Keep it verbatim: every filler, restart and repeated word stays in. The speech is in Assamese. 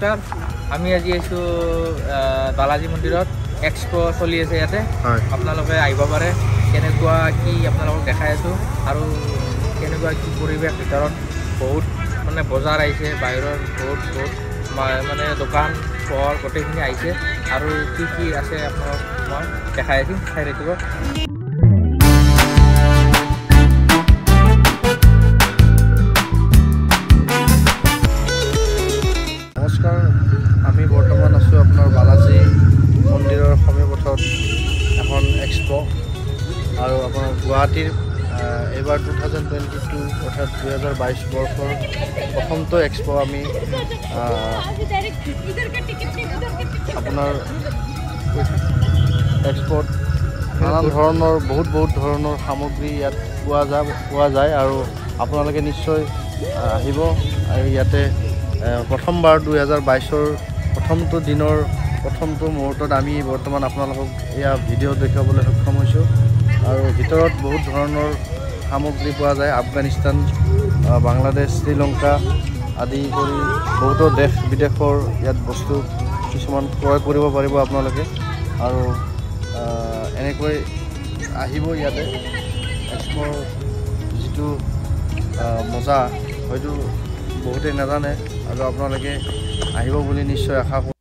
নমস্কাৰ আমি আজি আছো বালাজী মন্দিৰত এক্সপো চলি আছে ইয়াতে আপোনালোকে আহিব পাৰে কেনেকুৱা কি আপোনালোকক দেখাই আছো আৰু কেনেকুৱা কি পৰিৱেশ ভিতৰত বহুত মানে বজাৰ আহিছে বাহিৰৰ বহুত বহুত মানে দোকান পোহৰ গোটেইখিনি আহিছে আৰু কি কি আছে আপোনালোক মই দেখাই আছো চাই থাকিব নমস্কাৰ আমি বৰ্তমান আছো আপোনাৰ বালাজী মন্দিৰৰ সমীপথত এখন এক্সপো আৰু আপোনাৰ গুৱাহাটীৰ এইবাৰ টু থাউজেণ্ড টুৱেণ্টি টু অৰ্থাৎ দুহেজাৰ বাইছ বৰ্ষৰ প্ৰথমটো এক্সপো আমি আপোনাৰ এক্সপোত নানান ধৰণৰ বহুত বহুত ধৰণৰ সামগ্ৰী ইয়াত পোৱা যায় পোৱা যায় আৰু আপোনালোকে নিশ্চয় আহিব আৰু ইয়াতে প্ৰথমবাৰ দুহেজাৰ বাইছৰ প্ৰথমটো দিনৰ প্ৰথমটো মুহূৰ্তত আমি বৰ্তমান আপোনালোকক এয়া ভিডিঅ' দেখুৱাবলৈ সক্ষম হৈছোঁ আৰু ভিতৰত বহুত ধৰণৰ সামগ্ৰী পোৱা যায় আফগানিস্তান বাংলাদেশ শ্ৰীলংকা আদি কৰি বহুতো দেশ বিদেশৰ ইয়াত বস্তু কিছুমান ক্ৰয় কৰিব পাৰিব আপোনালোকে আৰু এনেকৈ আহিব ইয়াতে এক্সপোৰ যিটো মজা হয়তো বহুতে নাজানে আৰু আপোনালোকে আহিব বুলি নিশ্চয় আশা কৰোঁ।